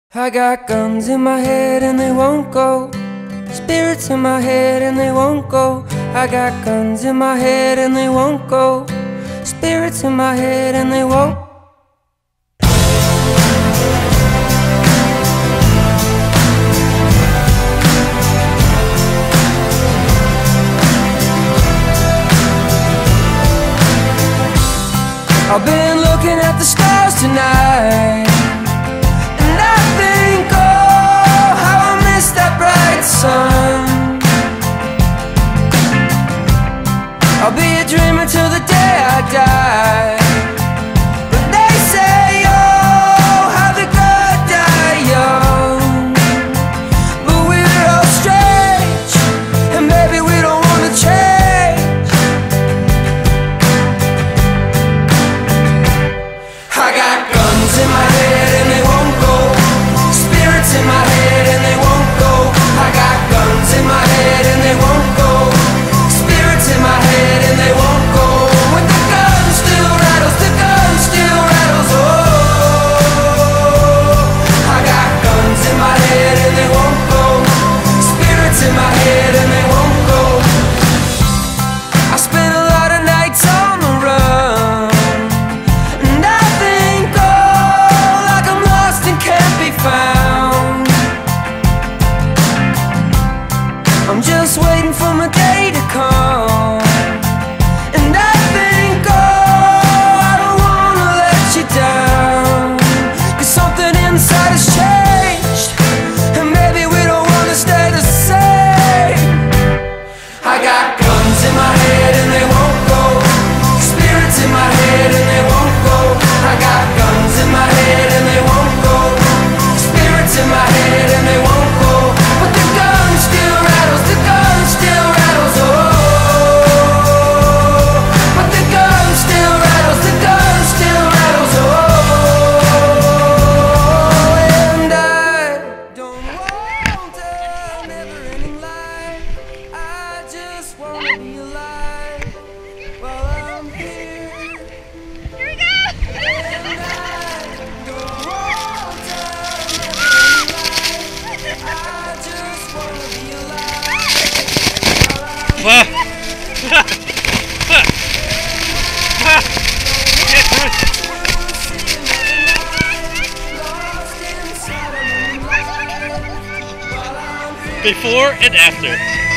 I got guns in my head and they won't go. Spirits in my head and they won't go. I got guns in my head and they won't go. Spirits in my head and they won't. I've been looking at the stars tonight, and I think, oh, how I miss that bright sun. I'll be a dreamer till the day I die. But they say, oh, how the good die young. But we're all strange, and maybe we don't want to change. I got guns in my head and they won't go. Spirits in my head and they won't go. I got guns in my head and they won't go. Spirits in my head and they won't go. When the gun still rattles, the gun still rattles. Oh, I got guns in my head and they won't go. Spirits in my head and they won't go. I spent a lot of nights on the run, and I think, oh, like I'm lost and can't be found. I'm just waiting for my day to come, and I think, oh, I don't wanna let you down. 'Cause something inside has changed, and maybe we don't wanna stay the same. I got guns in my head and they won't go. Spirits in my head and they won't go. I got guns in my head and they won't go. Spirits in my head and they won't go. But the gun still rattles, the gun still rattles. Oh, but the gun still rattles, the gun still rattles. Oh, and I don't want a never-ending life. I just want to be alive while I'm here. Here we go! And I don't want a never-ending life. I just want to be alive while I'm lost inside of my life while I'm here. Before and after.